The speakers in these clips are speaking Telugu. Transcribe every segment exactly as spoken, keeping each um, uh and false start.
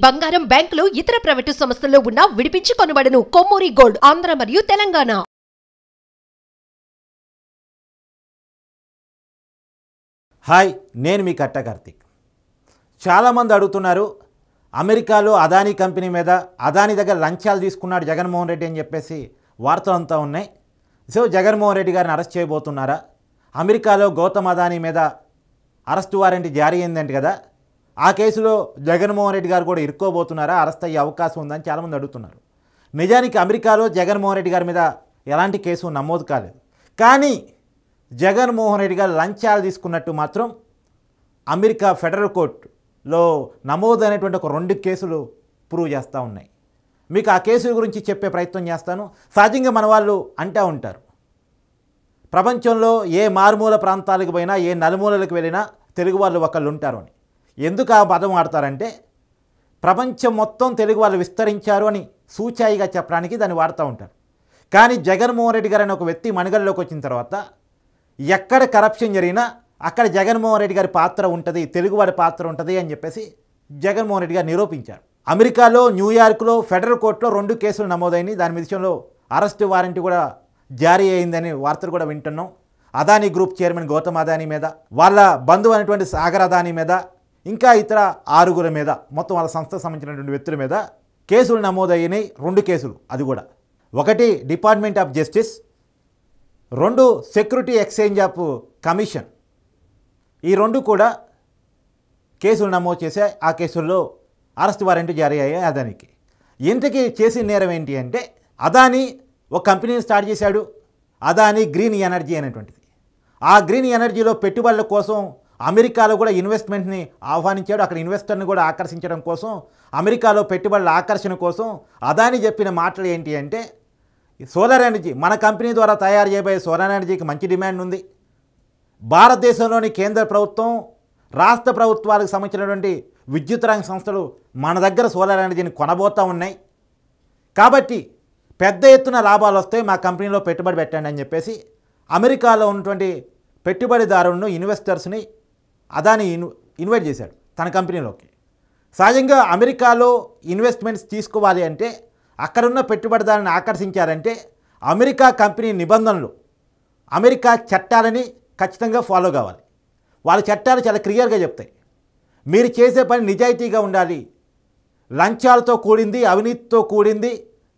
బంగారం బ్యాంకులు ఇతర ప్రైవేటు సంస్థల్లో ఉన్న విడిపించి కొనబడును. కొమ్మూరి గోల్డ్ ఆంధ్ర మరియు తెలంగాణ. హాయ్, నేను మీ కట్ట కార్తిక్. చాలామంది అడుగుతున్నారు, అమెరికాలో అదానీ కంపెనీ మీద అదానీ దగ్గర లంచాలు తీసుకున్నాడు జగన్మోహన్ రెడ్డి అని చెప్పేసి వార్తలు అంతా ఉన్నాయి. సో జగన్మోహన్ రెడ్డి గారిని అరెస్ట్ చేయబోతున్నారా? అమెరికాలో గౌతమ్ అదానీ మీద అరెస్టు వారెంట్ జారీ అయిందంట కదా, ఆ కేసులో జగన్మోహన్ రెడ్డి గారు కూడా ఇరుక్కోబోతున్నారా? అరెస్ట్ అయ్యే అవకాశం ఉందని చాలామంది అడుగుతున్నారు. నిజానికి అమెరికాలో జగన్మోహన్ రెడ్డి గారి మీద ఎలాంటి కేసు నమోదు కాలేదు. కానీ జగన్మోహన్ రెడ్డి గారు లంచాలు తీసుకున్నట్టు మాత్రం అమెరికా ఫెడరల్ కోర్టులో నమోదైనటువంటి ఒక రెండు కేసులు ప్రూవ్ చేస్తూ ఉన్నాయి. మీకు ఆ కేసుల గురించి చెప్పే ప్రయత్నం చేస్తాను. సహజంగా మన వాళ్ళు అంటూ ఉంటారు, ప్రపంచంలో ఏ మారుమూల ప్రాంతాలకు పోయినా, ఏ నలుమూలలకు వెళ్ళినా తెలుగు వాళ్ళు ఒకళ్ళు ఉంటారు అని. ఎందుకు ఆ పదం వాడతారంటే, ప్రపంచం మొత్తం తెలుగు వాళ్ళు విస్తరించారు అని సూచాయిగా చెప్పడానికి దాన్ని వాడుతూ ఉంటారు. కానీ జగన్మోహన్ రెడ్డి గారు అనే ఒక వ్యక్తి మనుగడలోకి వచ్చిన తర్వాత ఎక్కడ కరప్షన్ జరిగినా అక్కడ జగన్మోహన్ రెడ్డి గారి పాత్ర ఉంటుంది, తెలుగువాడి పాత్ర ఉంటుంది అని చెప్పేసి జగన్మోహన్ రెడ్డి గారు నిరూపించారు. అమెరికాలో న్యూయార్క్లో ఫెడరల్ కోర్టులో రెండు కేసులు నమోదైనవి. దాని విషయంలో అరెస్టు వారెంట్ కూడా జారీ అయిందని వార్తలు కూడా వింటున్నాం. అదానీ గ్రూప్ చైర్మన్ గౌతమ్ అదానీ మీద, వాళ్ళ బంధువు అయినటువంటి సాగర్ అదానీ మీద, ఇంకా ఇతర ఆరుగురు మీద, మొత్తం వాళ్ళ సంస్థకు సంబంధించినటువంటి వ్యక్తుల మీద కేసులు నమోదయ్యాయి. రెండు కేసులు, అది కూడా ఒకటి డిపార్ట్మెంట్ ఆఫ్ జస్టిస్, రెండు సెక్యూరిటీ ఎక్స్చేంజ్ ఆఫ్ కమిషన్. ఈ రెండు కూడా కేసులు నమోదు చేసే ఆ కేసుల్లో అరెస్ట్ వారెంట్ జారీ అయ్యాయి అదానికి. ఇంతకీ చేసిన నేరం ఏంటి అంటే, అదానీ ఒక కంపెనీని స్టార్ట్ చేశాడు, అదానీ గ్రీన్ ఎనర్జీ అనేటువంటిది. ఆ గ్రీన్ ఎనర్జీలో పెట్టుబడుల కోసం అమెరికాలో కూడా ఇన్వెస్ట్మెంట్ని ఆహ్వానించాడు. అక్కడ ఇన్వెస్టర్ని కూడా ఆకర్షించడం కోసం, అమెరికాలో పెట్టుబడుల ఆకర్షణ కోసం అదానీ చెప్పిన మాటలు ఏంటి అంటే, సోలార్ ఎనర్జీ మన కంపెనీ ద్వారా తయారు చేయబోయే సోలార్ ఎనర్జీకి మంచి డిమాండ్ ఉంది. భారతదేశంలోని కేంద్ర ప్రభుత్వం, రాష్ట్ర ప్రభుత్వాలకు సంబంధించినటువంటి విద్యుత్ రంగ సంస్థలు మన దగ్గర సోలార్ ఎనర్జీని కొనబోతూ ఉన్నాయి. కాబట్టి పెద్ద ఎత్తున లాభాలు వస్తాయి, మా కంపెనీలో పెట్టుబడి పెట్టండి అని చెప్పేసి అమెరికాలో ఉన్నటువంటి పెట్టుబడిదారులను, ఇన్వెస్టర్స్ని అదానీ ఇన్ ఇన్వైట్ చేశాడు తన కంపెనీలోకి. సహజంగా అమెరికాలో ఇన్వెస్ట్మెంట్స్ తీసుకోవాలి అంటే, అక్కడున్న పెట్టుబడిదారులను ఆకర్షించారంటే అమెరికా కంపెనీ నిబంధనలు, అమెరికా చట్టాలని ఖచ్చితంగా ఫాలో కావాలి. వాళ్ళ చట్టాలు చాలా క్లియర్గా చెప్తాయి. మీరు చేసే పని నిజాయితీగా ఉండాలి, లంచాలతో కూడింది, అవినీతితో కూడింది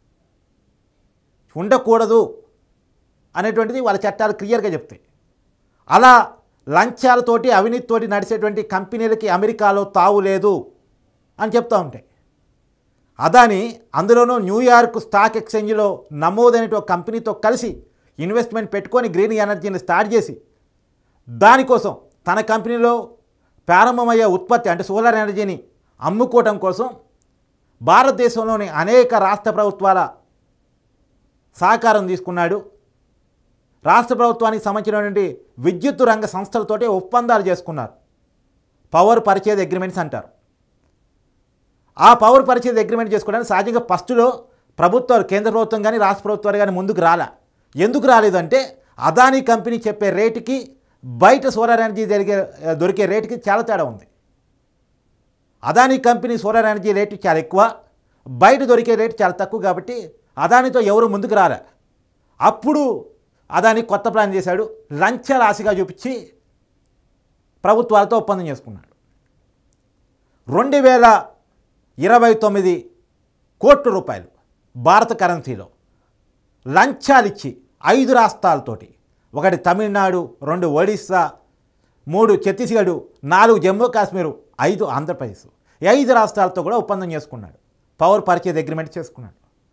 ఉండకూడదు అనేటువంటిది వాళ్ళ చట్టాలు క్లియర్గా చెప్తాయి. అలా లంచాలతోటి, అవినీతితోటి నడిచేటువంటి కంపెనీలకి అమెరికాలో తావు లేదు అని చెప్తూ ఉంటాయి. అదానీ అందులోనూ న్యూయార్క్ స్టాక్ ఎక్స్చేంజ్లో నమోదైన ఒక కంపెనీతో కలిసి ఇన్వెస్ట్మెంట్ పెట్టుకొని గ్రీన్ ఎనర్జీని స్టార్ట్ చేసి, దానికోసం తన కంపెనీలో ప్రారంభమయ్యే ఉత్పత్తి అంటే సోలార్ ఎనర్జీని అమ్ముకోవటం కోసం భారతదేశంలోని అనేక రాష్ట్ర ప్రభుత్వాల సహకారం తీసుకున్నాడు. రాష్ట్ర ప్రభుత్వానికి సంబంధించినటువంటి విద్యుత్ రంగ సంస్థలతోటి ఒప్పందాలు చేసుకున్నారు. పవర్ పర్చేజ్ అగ్రిమెంట్స్ అంటారు. ఆ పవర్ పర్చేజ్ అగ్రిమెంట్ చేసుకోవడానికి సహజంగా ఫస్ట్లో ప్రభుత్వాలు, కేంద్ర ప్రభుత్వం కానీ రాష్ట్ర ప్రభుత్వాలు కానీ ముందుకు రాలా. ఎందుకు రాలేదంటే, అదానీ కంపెనీ చెప్పే రేటుకి బయట సోలార్ ఎనర్జీ జరిగే దొరికే రేటుకి చాలా తేడా ఉంది. Adani company solar energy rate చాలా ఎక్కువ, బయట దొరికే రేటు చాలా తక్కువ. కాబట్టి అదానీతో ఎవరు ముందుకు రాలే. అప్పుడు అదానీ కొత్త ప్లాన్ చేశాడు, లంచాల ఆశగా చూపించి ప్రభుత్వాలతో ఒప్పందం చేసుకున్నాడు. రెండు వేల ఇరవై తొమ్మిది కోట్ల రూపాయలు భారత కరెన్సీలో లంచాలిచ్చి ఐదు రాష్ట్రాలతోటి, ఒకటి తమిళనాడు, రెండు ఒడిస్సా, మూడు ఛత్తీస్గఢ్, నాలుగు జమ్మూ కాశ్మీరు, ఐదు ఆంధ్రప్రదేశ్, ఈ ఐదు రాష్ట్రాలతో కూడా ఒప్పందం చేసుకున్నాడు, పవర్ పర్చేజ్ అగ్రిమెంట్ చేసుకున్నాడు.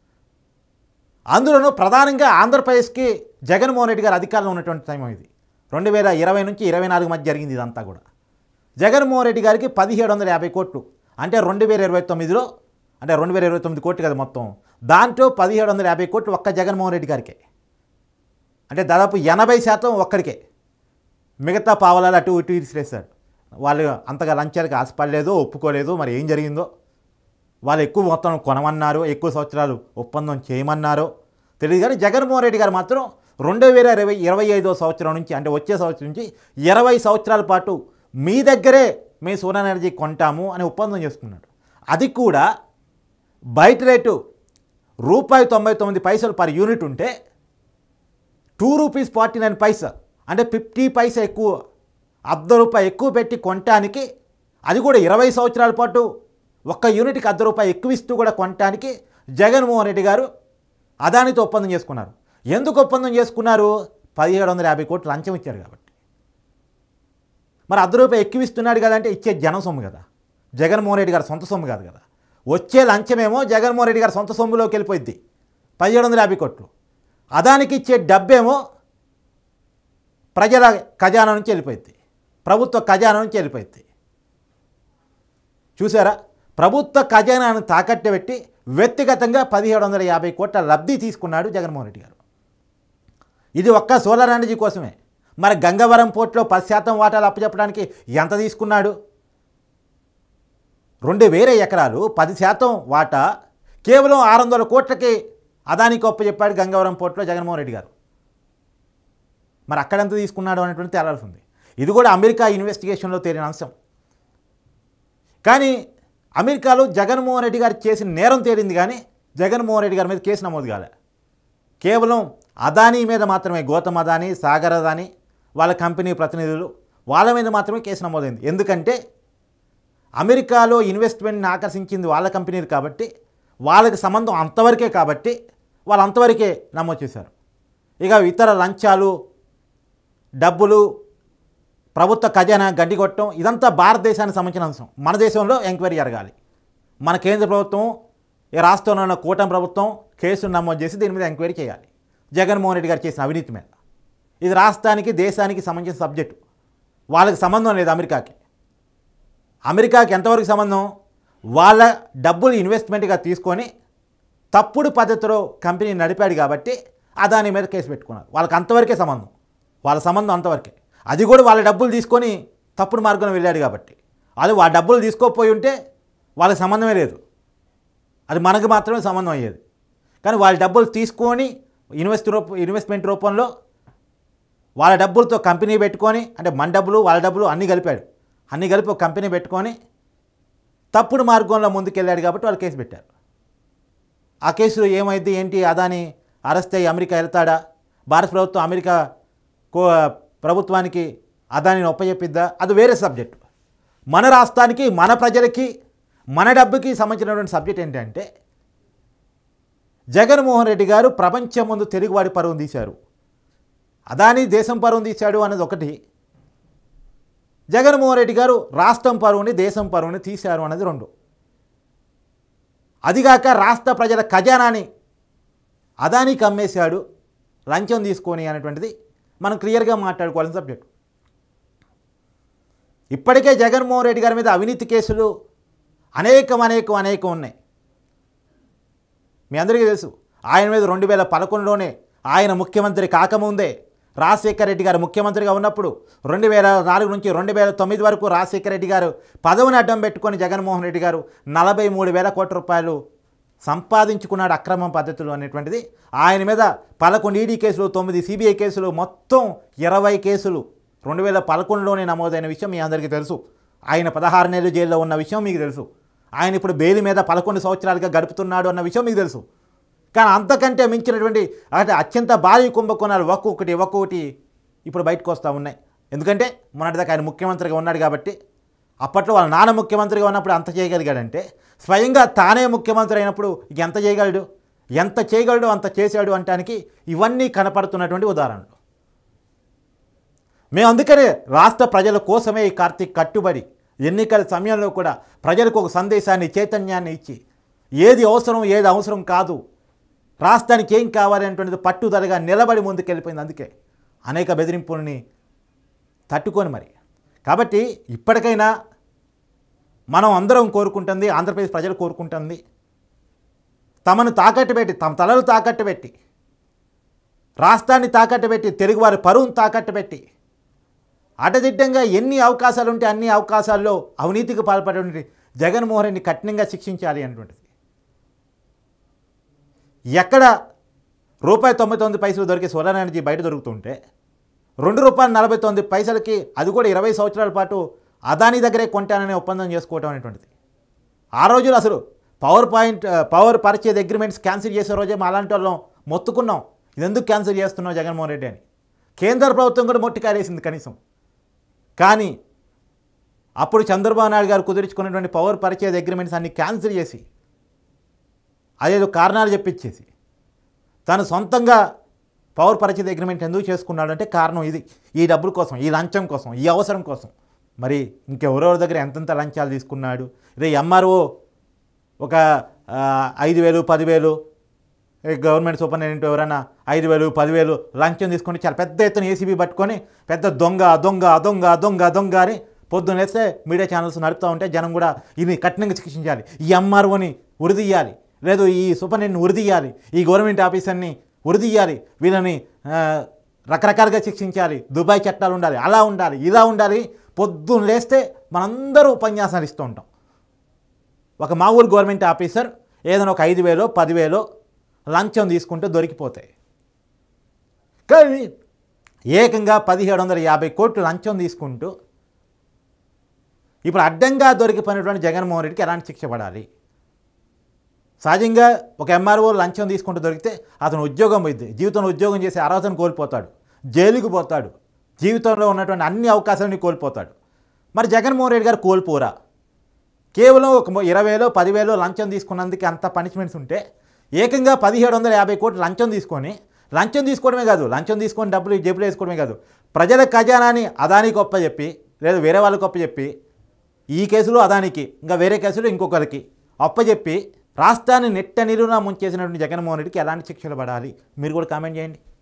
అందులోనూ ప్రధానంగా ఆంధ్రప్రదేశ్కి జగన్మోహన్ రెడ్డి గారు అధికారంలో ఉన్నటువంటి టైం ఇది. రెండు వేల ఇరవై నుంచి ఇరవై నాలుగు మధ్య జరిగింది ఇదంతా కూడా. జగన్మోహన్ రెడ్డి గారికి పదిహేడు వందల యాభై కోట్లు అంటే రెండు వేల ఇరవై తొమ్మిదిలో అంటే రెండు వేల ఇరవై తొమ్మిది కోట్లు కదా మొత్తం, దాంట్లో పదిహేడు వందల యాభై కోట్లు ఒక్క జగన్మోహన్ రెడ్డి గారికే. అంటే దాదాపు ఎనభై శాతం ఒక్కడికే, మిగతా పావలాలు అటు ఇటు ఇసిరేశారు. వాళ్ళు అంతగా లంచాలకు ఆశపడలేదు, ఒప్పుకోలేదు. మరి ఏం జరిగిందో, వాళ్ళు ఎక్కువ మొత్తం కొనమన్నారు, ఎక్కువ సంవత్సరాలు ఒప్పందం చేయమన్నారో తెలియదు. కానీ జగన్మోహన్ రెడ్డి గారు మాత్రం రెండు వేల ఇరవై ఇరవై ఐదో సంవత్సరం నుంచి అంటే వచ్చే సంవత్సరం నుంచి ఇరవై సంవత్సరాల పాటు మీ దగ్గరే మేము సోలార్ ఎనర్జీ కొంటాము అని ఒప్పందం చేసుకున్నాడు. అది కూడా బయట రేటు రూపాయి తొంభై తొమ్మిది పైసలు పర్ యూనిట్ ఉంటే two rupees forty nine paisa అంటే ఫిఫ్టీ పైసా ఎక్కువ, అర్ధ రూపాయి ఎక్కువ పెట్టి కొనటానికి, అది కూడా ఇరవై సంవత్సరాల పాటు ఒక్క యూనిట్కి అర్ధ రూపాయి ఎక్కువ ఇస్తూ కూడా కొనటానికి జగన్మోహన్ రెడ్డి గారు అదానితో ఒప్పందం చేసుకున్నారు. ఎందుకు ఒప్పందం చేసుకున్నారు? పదిహేడు వందల యాభై కోట్లు లంచం ఇచ్చారు కాబట్టి. మరి అర్ధ రూపాయి ఎక్కువ ఇస్తున్నాడు కదంటే ఇచ్చే జనం సొమ్ము కదా, జగన్మోహన్ రెడ్డి గారు సొంత సొమ్ము కాదు కదా. వచ్చే లంచమేమో జగన్మోహన్ రెడ్డి గారు సొంత సొమ్ములోకి వెళ్ళిపోయింది పదిహేడు వందల యాభై కోట్లు. అదానికి ఇచ్చే డబ్బేమో ప్రజల ఖజానా నుంచి వెళ్ళిపోయింది, ప్రభుత్వ ఖజానా నుంచి వెళ్ళిపోయింది. చూసారా, ప్రభుత్వ ఖజానాను తాకట్టు పెట్టి వ్యక్తిగతంగా పదిహేడు వందల యాభై కోట్ల లబ్ధి తీసుకున్నాడు జగన్మోహన్ రెడ్డి గారు. ఇది ఒక్క సోలార్ ఎనర్జీ కోసమే. మరి గంగవరం పోర్టులో పది శాతం వాటాలు అప్పచెప్పడానికి ఎంత తీసుకున్నాడు? రెండు వేల ఎకరాలు పది శాతం వాటా కేవలం ఆరు వందల కోట్లకి అదానికి అప్పచెప్పాడు గంగవరం పోర్టులో జగన్మోహన్ రెడ్డి గారు. మరి అక్కడెంత తీసుకున్నాడు అనేటువంటి తేలాల్సి ఉంది. ఇది కూడా అమెరికా ఇన్వెస్టిగేషన్లో తేలిన అంశం. కానీ అమెరికాలో జగన్మోహన్ రెడ్డి గారు చేసిన నేరం తేలింది, కానీ జగన్మోహన్ రెడ్డి గారి మీద కేసు నమోదు కాలే. కేవలం అదానీ మీద మాత్రమే, గౌతమ్ అదానీ, సాగర్ అదానీ వాళ్ళ కంపెనీ ప్రతినిధులు వాళ్ళ మీద మాత్రమే కేసు నమోదైంది. ఎందుకంటే అమెరికాలో ఇన్వెస్ట్మెంట్ని ఆకర్షించింది వాళ్ళ కంపెనీలు కాబట్టి, వాళ్ళకి సంబంధం అంతవరకే కాబట్టి వాళ్ళు అంతవరకే నమోదు చేశారు. ఇక ఇతర లంచాలు, డబ్బులు, ప్రభుత్వ ఖజానా గడ్డికొట్టడం ఇదంతా భారతదేశానికి సంబంధించిన అంశం. మన దేశంలో ఎంక్వైరీ జరగాలి. మన కేంద్ర ప్రభుత్వం, ఈ రాష్ట్రంలో ఉన్న కూటమి ప్రభుత్వం కేసును నమోదు చేసి దీని మీద ఎంక్వైరీ చేయాలి జగన్మోహన్ రెడ్డి గారు చేసిన అవినీతి మీద. ఇది రాష్ట్రానికి, దేశానికి సంబంధించిన సబ్జెక్టు. వాళ్ళకి సంబంధం లేదు అమెరికాకి. అమెరికాకి ఎంతవరకు సంబంధం? వాళ్ళ డబ్బులు ఇన్వెస్ట్మెంట్గా తీసుకొని తప్పుడు పద్ధతిలో కంపెనీ నడిపాడు కాబట్టి అదాని మీద కేసు పెట్టుకున్నారు. వాళ్ళకి అంతవరకే సంబంధం, వాళ్ళ సంబంధం అంతవరకే. అది కూడా వాళ్ళ డబ్బులు తీసుకొని తప్పుడు మార్గంలో వెళ్ళాడు కాబట్టి. అది వాళ్ళ డబ్బులు తీసుకోకపోయి ఉంటే వాళ్ళకి సంబంధమే లేదు, అది మనకు మాత్రమే సంబంధం అయ్యేది. కానీ వాళ్ళ డబ్బులు తీసుకొని ఇన్వెస్ట్ రూప ఇన్వెస్ట్మెంట్ రూపంలో వాళ్ళ డబ్బులతో కంపెనీ పెట్టుకొని, అంటే మన డబ్బులు వాళ్ళ డబ్బులు అన్నీ కలిపాడు. అన్నీ కలిపి ఒక కంపెనీ పెట్టుకొని తప్పుడు మార్గంలో ముందుకెళ్ళాడు కాబట్టి వాళ్ళు కేసు పెట్టారు. ఆ కేసులో ఏమైంది ఏంటి? అదాని అరెస్ట్ అయ్యి అమెరికా వెళ్తాడా? భారత ప్రభుత్వం అమెరికా కో ప్రభుత్వానికి అదానిని ఒప్పచెప్పిద్దా? అది వేరే సబ్జెక్టు. మన రాష్ట్రానికి, మన ప్రజలకి, మన డబ్బుకి సంబంధించినటువంటి సబ్జెక్ట్ ఏంటంటే జగన్మోహన్ రెడ్డి గారు ప్రపంచం ముందు తెలుగువాడి పరువును తీశారు. అదాని దేశం పరువును తీశాడు అన్నది ఒకటి, జగన్మోహన్ రెడ్డి గారు రాష్ట్రం పరువుని, దేశం పరువుని తీశారు అన్నది రెండు. అదిగాక రాష్ట్ర ప్రజల ఖజానాని అదానికి అమ్మేశాడు లంచం తీసుకొని అనేటువంటిది మనం క్లియర్గా మాట్లాడుకోవాల్సిన సబ్జెక్టు. ఇప్పటికే జగన్మోహన్ రెడ్డి గారి మీద అవినీతి కేసులు అనేకం అనేకం అనేకం ఉన్నాయి. మీ అందరికీ తెలుసు, ఆయన మీద రెండు వేల పదకొండులోనే ఆయన ముఖ్యమంత్రి కాకముందే రాజశేఖర రెడ్డి గారు ముఖ్యమంత్రిగా ఉన్నప్పుడు రెండు వేల నాలుగు నుంచి రెండు వేల తొమ్మిది వరకు రాజశేఖర రెడ్డి గారు పదవిని అడ్డం పెట్టుకొని జగన్మోహన్ రెడ్డి గారు నలభై మూడు వేల కోట్ల రూపాయలు సంపాదించుకున్నాడు అక్రమం పద్ధతులు అనేటువంటిది. ఆయన మీద పదకొండు ఈడీ కేసులు, తొమ్మిది సిబిఐ కేసులు, మొత్తం ఇరవై కేసులు రెండు వేల పదకొండులోనే నమోదైన విషయం మీ అందరికీ తెలుసు. ఆయన పదహారు నెలలు జైల్లో ఉన్న విషయం మీకు తెలుసు. ఆయన ఇప్పుడు బెయిల్ మీద పదకొండు సంవత్సరాలుగా గడుపుతున్నాడు అన్న విషయం మీకు తెలుసు. కానీ అంతకంటే మించినటువంటి అంటే అత్యంత భారీ కుంభకోణాలు ఒక్కొక్కటి ఒక్కొక్కటి ఇప్పుడు బయటకు వస్తూ ఉన్నాయి. ఎందుకంటే మొన్నటిదాకా ఆయన ముఖ్యమంత్రిగా ఉన్నాడు కాబట్టి, అప్పట్లో వాళ్ళ నాన్న ముఖ్యమంత్రిగా ఉన్నప్పుడు అంత చేయగలిగాడంటే స్వయంగా తానే ముఖ్యమంత్రి అయినప్పుడు ఎంత చేయగలడు? ఎంత చేయగలడు అంత చేశాడు అనటానికి ఇవన్నీ కనపడుతున్నటువంటి ఉదాహరణలు. మేము అందుకనే రాష్ట్ర ప్రజల కోసమే ఈ కార్తీక్ కట్టుబడి ఎన్నికల సమయంలో కూడా ప్రజలకు ఒక సందేశాన్ని, చైతన్యాన్ని ఇచ్చి ఏది అవసరం ఏది అవసరం కాదు, రాష్ట్రానికి ఏం కావాలి అనేటువంటిది పట్టుదలగా నిలబడి ముందుకెళ్ళిపోయింది. అందుకే అనేక బెదిరింపుల్ని తట్టుకొని మరి. కాబట్టి ఇప్పటికైనా మనం అందరం కోరుకుంటుంది, ఆంధ్రప్రదేశ్ ప్రజలు కోరుకుంటుంది, తమను తాకట్టు పెట్టి, తమ తలలు తాకట్టు పెట్టి, రాష్ట్రాన్ని తాకట్టు పెట్టి, తెలుగువారి పరువును తాకట్టు పెట్టి, అటదిడ్డంగా ఎన్ని అవకాశాలు ఉంటే అన్ని అవకాశాల్లో అవినీతికి పాల్పడే జగన్మోహన్ రెడ్డిని కఠినంగా శిక్షించాలి అనేటువంటిది. ఎక్కడ రూపాయి తొంభై తొమ్మిది పైసలు దొరికే సోలార్ ఎనర్జీ బయట దొరుకుతుంటే రెండు రూపాయలు నలభై తొమ్మిది పైసలకి, అది కూడా ఇరవై సంవత్సరాల పాటు అదాని దగ్గరే కొంటాననే ఒప్పందం చేసుకోవటం అనేటువంటిది. ఆ రోజులు అసలు power point power purchase agreements cancel చేసే రోజే మా అలాంటి వాళ్ళం మొత్తుకున్నాం, ఇది ఎందుకు క్యాన్సిల్ చేస్తున్నావు జగన్మోహన్ రెడ్డి అని. కేంద్ర ప్రభుత్వం కూడా మొట్టికారేసింది కనీసం. కానీ అప్పుడు చంద్రబాబు నాయుడు గారు కుదుర్చుకున్నటువంటి పవర్ పర్చేజ్ అగ్రిమెంట్స్ అన్ని క్యాన్సిల్ చేసి అదేదో కారణాలు చెప్పించేసి తను సొంతంగా పవర్ పర్చేజ్ అగ్రిమెంట్ ఎందుకు చేసుకున్నాడంటే కారణం ఇది, ఈ డబ్బుల కోసం, ఈ లంచం కోసం, ఈ అవసరం కోసం. మరి ఇంకెవరెవరి దగ్గర ఎంతెంత లంచాలు తీసుకున్నాడు. ఇదే ఎంఆర్ఓ ఒక ఐదు వేలు పదివేలు గవర్నమెంట్ సూపరింటెండెంట్ ఎవరైనా ఐదు వేలు పదివేలు లంచం తీసుకొని చాలా పెద్ద ఎత్తున ఏసీబీ పట్టుకొని పెద్ద దొంగ దొంగ దొంగ దొంగ దొంగ అని పొద్దున్న వేస్తే మీడియా ఛానల్స్ నడుపుతూ ఉంటే జనం కూడా ఇది కఠినంగా శిక్షించాలి, ఈ ఎంఆర్ఓని ఉరిదీయాలి, లేదు ఈ సూపరింటెండెంట్ని ఉరిదీయాలి, ఈ గవర్నమెంట్ ఆఫీసర్ని ఉరిదీయాలి, వీళ్ళని రకరకాలుగా శిక్షించాలి, దుబాయ్ చట్టాలు ఉండాలి, అలా ఉండాలి, ఇలా ఉండాలి. పొద్దున్న లేస్తే మనందరూ ఉపన్యాసాలు ఇస్తూ ఉంటాం. ఒక మామూలు గవర్నమెంట్ ఆఫీసర్ ఏదైనా ఒక ఐదు వేలో పదివేలో లంచం తీసుకుంటే దొరికిపోతాయి. కానీ ఏకంగా పదిహేడు వందల యాభై కోట్లు లంచం తీసుకుంటూ ఇప్పుడు అడ్డంగా దొరికిపోయినటువంటి జగన్మోహన్ రెడ్డికి ఎలాంటి శిక్ష పడాలి? సహజంగా ఒక ఎంఆర్ఓ లంచం తీసుకుంటూ దొరికితే అతను ఉద్యోగం పోయింది, జీవితంలో ఉద్యోగం చేసే అర్హతను కోల్పోతాడు, జైలుకు పోతాడు, జీవితంలో ఉన్నటువంటి అన్ని అవకాశాలని కోల్పోతాడు. మరి జగన్మోహన్ రెడ్డి గారు కోల్పోరా? కేవలం ఒక ఇరవైలో పదివేలో లంచం తీసుకున్నందుకు అంత పనిష్మెంట్స్ ఉంటే ఏకంగా పదిహేడు వందల యాభై కోట్లు లంచం తీసుకొని, లంచం తీసుకోవడమే కాదు, లంచం తీసుకొని డబ్బులు జేబులు వేసుకోవడమే కాదు, ప్రజల ఖజానాని అదానికి గొప్ప చెప్పి లేదా వేరే వాళ్ళకి గొప్ప చెప్పి, ఈ కేసులో అదానికి ఇంకా వేరే కేసులో ఇంకొకరికి అప్పచెప్పి రాష్ట్రాన్ని నెట్ట నిలువునా ముంచేసినటువంటి జగన్మోహన్ రెడ్డికి ఎలాంటి శిక్షలు పడాలి? మీరు కూడా కామెంట్ చేయండి.